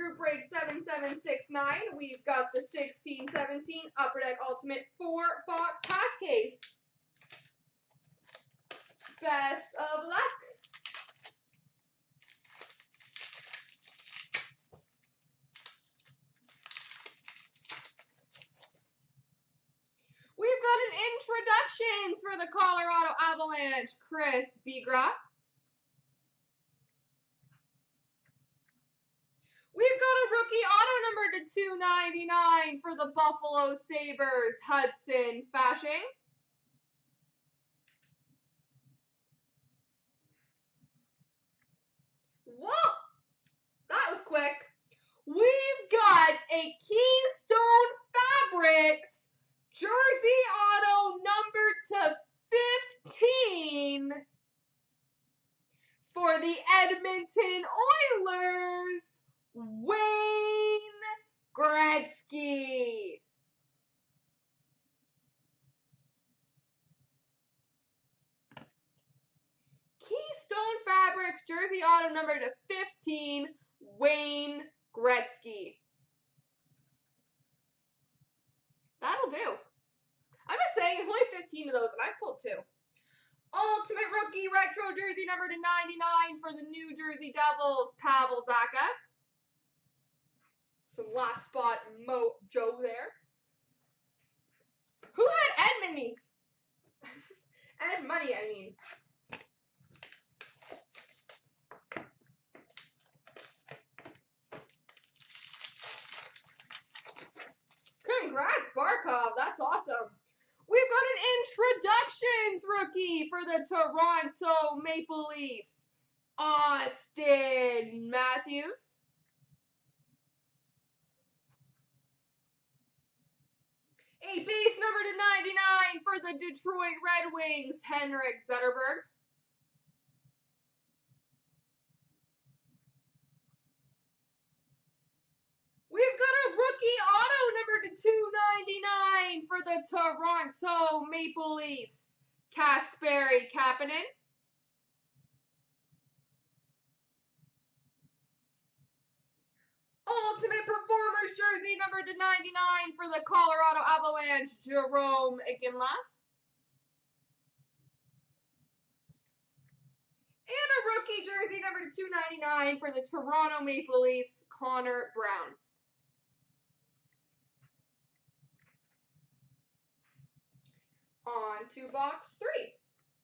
group break 7769. We've got the 1617 Upper Deck Ultimate 4-box half case. Best of luck. We've got an introductions for the Colorado Avalanche, Chris Bigras. We've got a rookie auto number to 299 for the Buffalo Sabres, Hudson Fasching. Whoa! That was quick. We've got a Keystone Fabrics jersey auto number to 15 for the Edmonton Oilers, Wayne Gretzky. Keystone Fabrics jersey auto number to 15, Wayne Gretzky. That'll do. I'm just saying, there's only 15 of those, and I pulled 2. Ultimate Rookie Retro jersey number to 99 for the New Jersey Devils, Pavel Zacha. Some last spot mojo there. Who had Edmonton? Ed Money, I mean. Congrats, Barkov. That's awesome. We've got an introductions rookie for the Toronto Maple Leafs, Austin Matthews. A base number to 99 for the Detroit Red Wings, Henrik Zetterberg. We've got a rookie auto number to 299 for the Toronto Maple Leafs, Kasperi Kapanen. Ultimate Performers jersey number to 99 for the Colorado Avalanche, Jarome Iginla. And a rookie jersey number to 299 for the Toronto Maple Leafs, Connor Brown. On to box 3.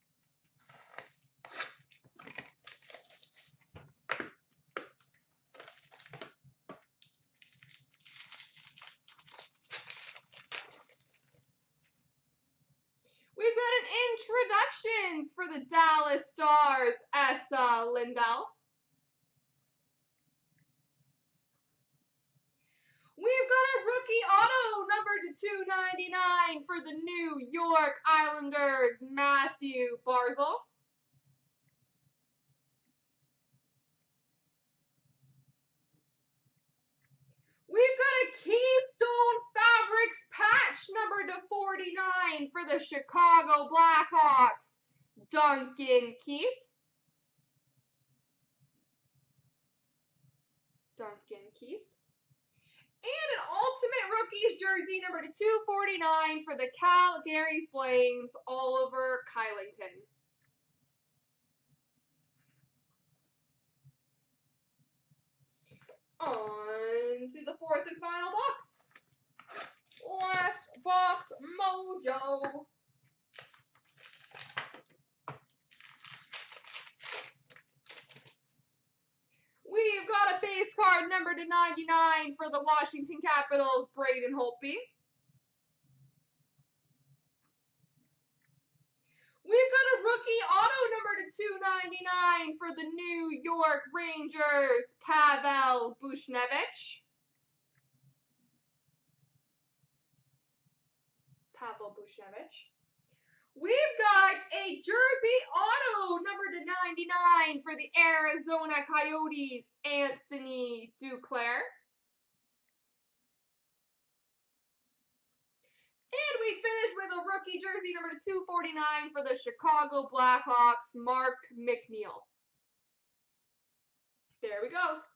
We've got an introductions for the Dallas Stars, Esa Lindell. We've got a rookie auto number to 299 for the New York Islanders, Matthew Barzal. We've got a Keystone Fabrics patch number to 49 for the Chicago Blackhawks, Duncan Keith. And an Ultimate Rookies jersey number to 249 for the Calgary Flames, Oliver Kylington. On to the 4th and final box. Last box mojo. We've got a base card number to 99 for the Washington Capitals, Braden Holtby. We've got a rookie auto number to 299 for the New York Rangers, Pavel Buchnevich. We've got a jersey auto number to 99 for the Arizona Coyotes, Anthony Duclair. And we finish with a rookie jersey number to 249 for the Chicago Blackhawks, Mark McNeil. There we go.